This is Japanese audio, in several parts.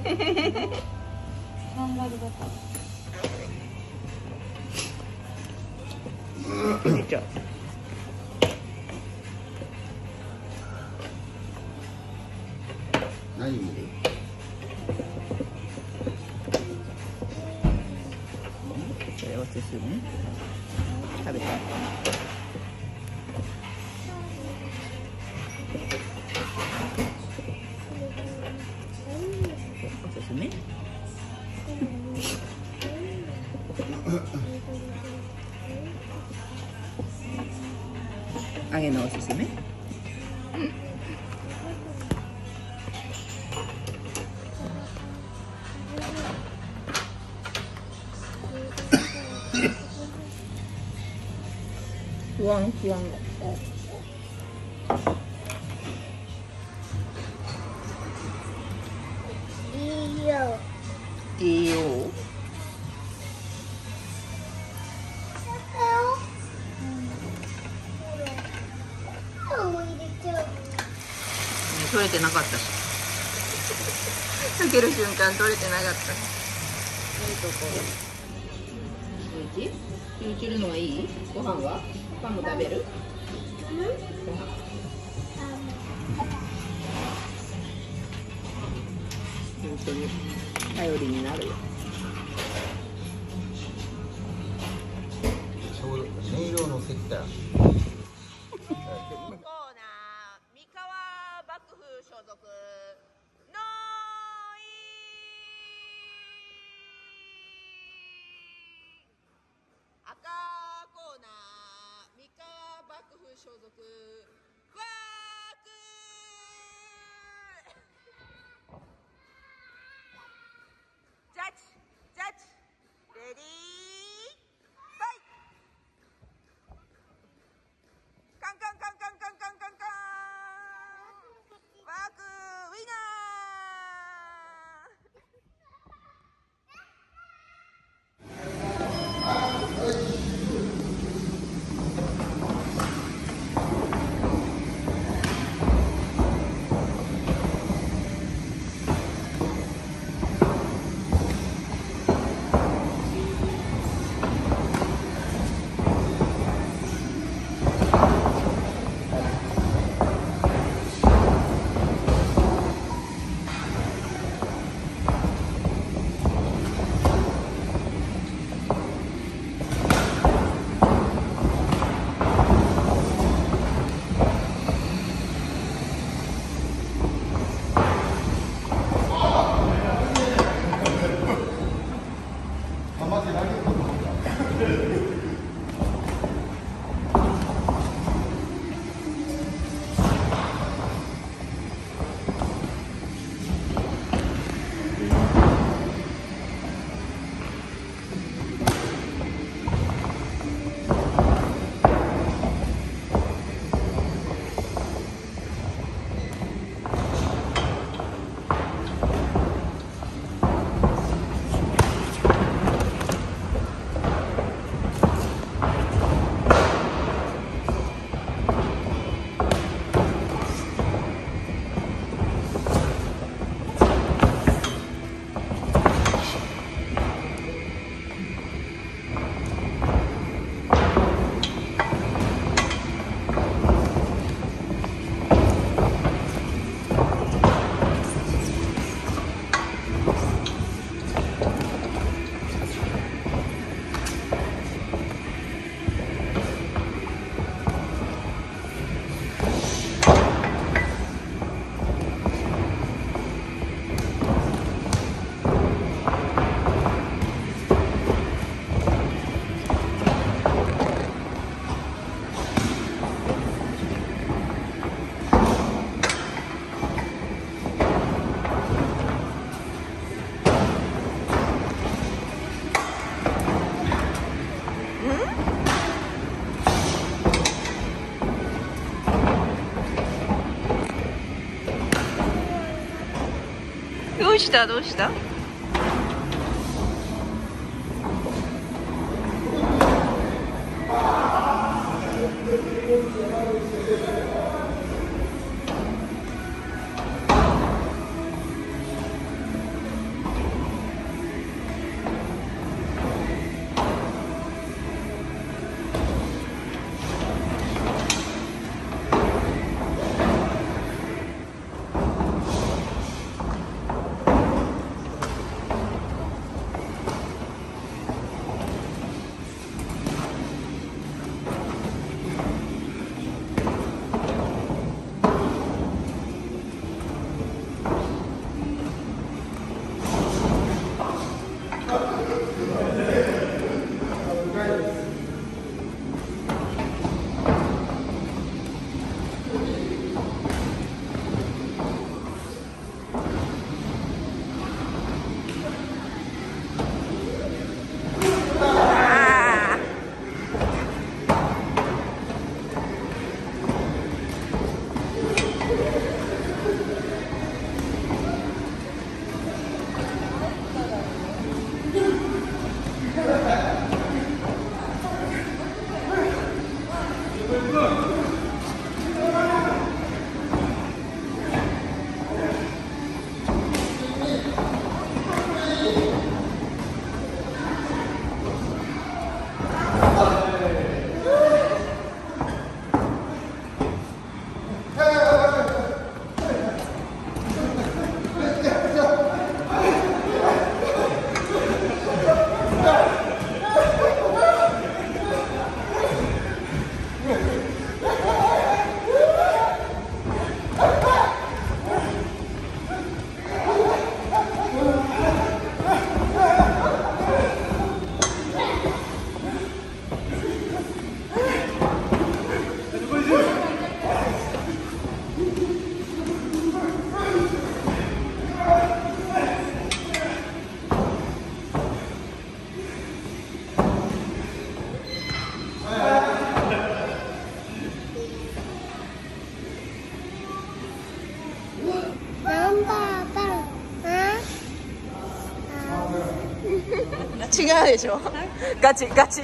サンダルだった。 入れちゃう。 何見る？ これおすすめ。食べたい。おすすめ。揚げのおすすめ。不安不安。 いいよ。 いいよ。取れてなかったし。開ける瞬間取れてなかった。いいところ。おいしい？チュルチュルのはいい？ご飯は？パンも食べる？ご飯。本当に頼りになるよ。 音色のせた。 所属の赤コーナー三河幕府所属ワークジャッジレディーファイトカンカンカンカンカンカンカンカンワークウィナどうしたどうした？ 違うでしょ。ガチガチ。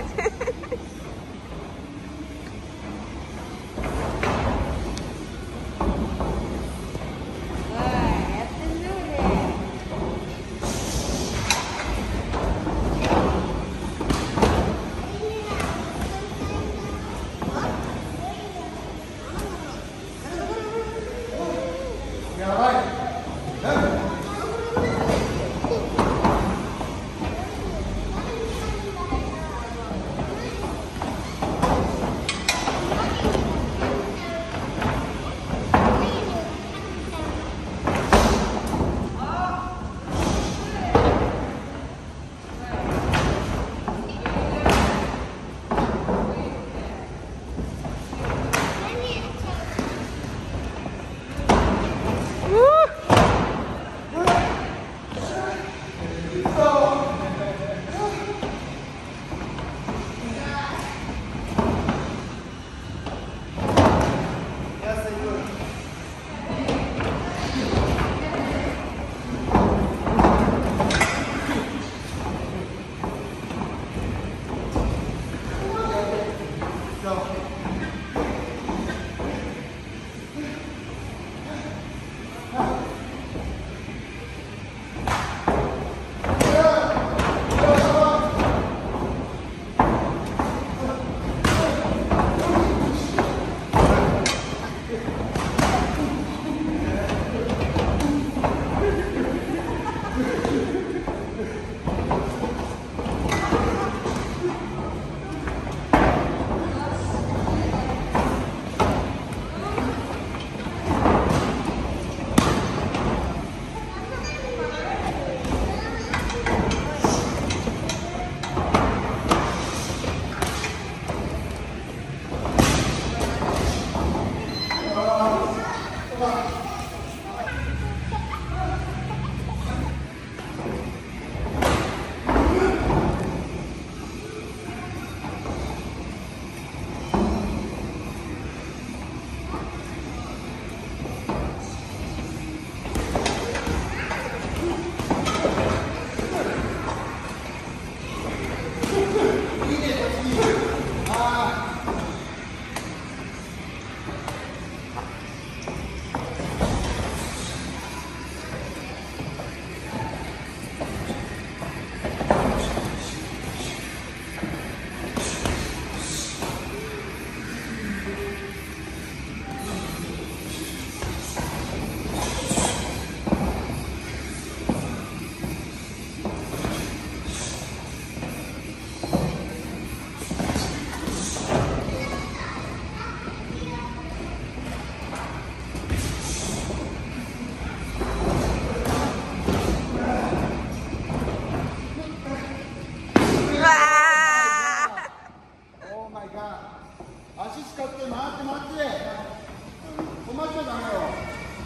足使って回って回って止まっちゃダメよ。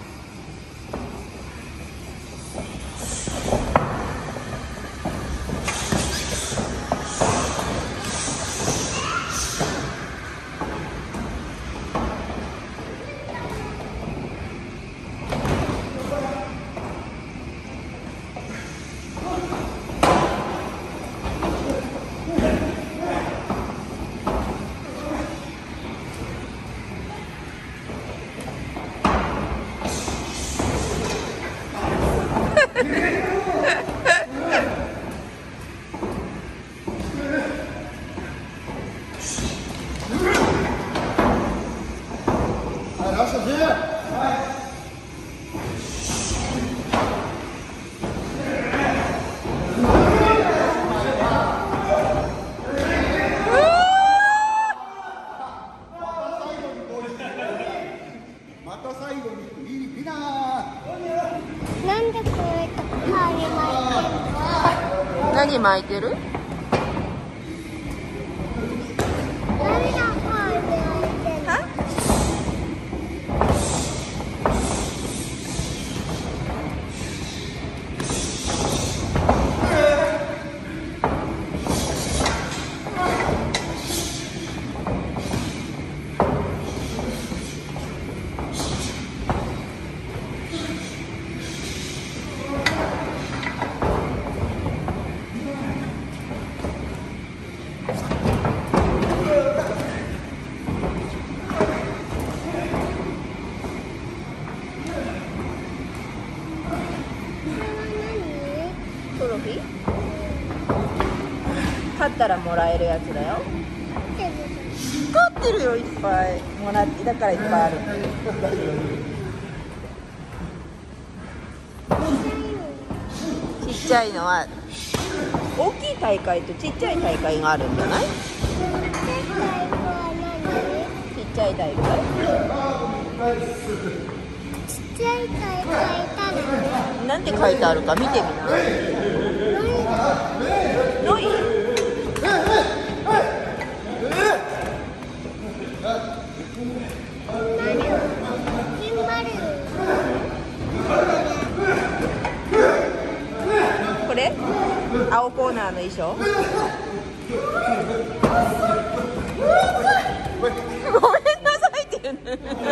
何巻いてる？ トロフィー勝ったらもらえるやつだよ。勝ってるよ、いっぱいもらって、だからいっぱいある。ちっちゃいのは大きい大会とちっちゃい大会があるんじゃない？ちっちゃい大会？ ちっちゃい大会ただなんて書いてあるか見てみな。ノイ？これ？青コーナーの衣装？ごめんなさいって言うね。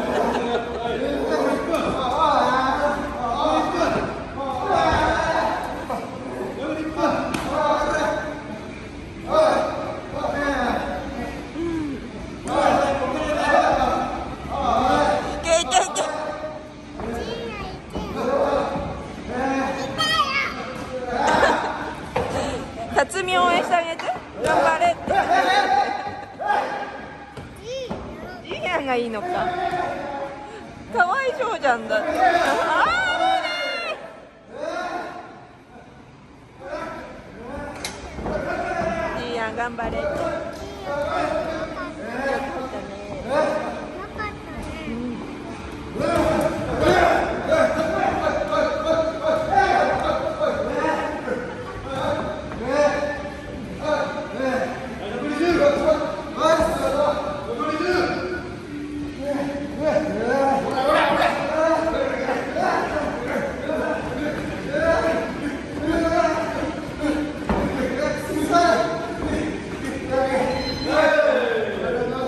辰巳応援してあげて、頑張れって。ジュニアンがいいのか。かわいそうじゃんだって。ジュニアン頑張れって。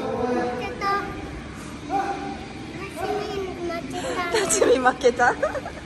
辰巳負けた。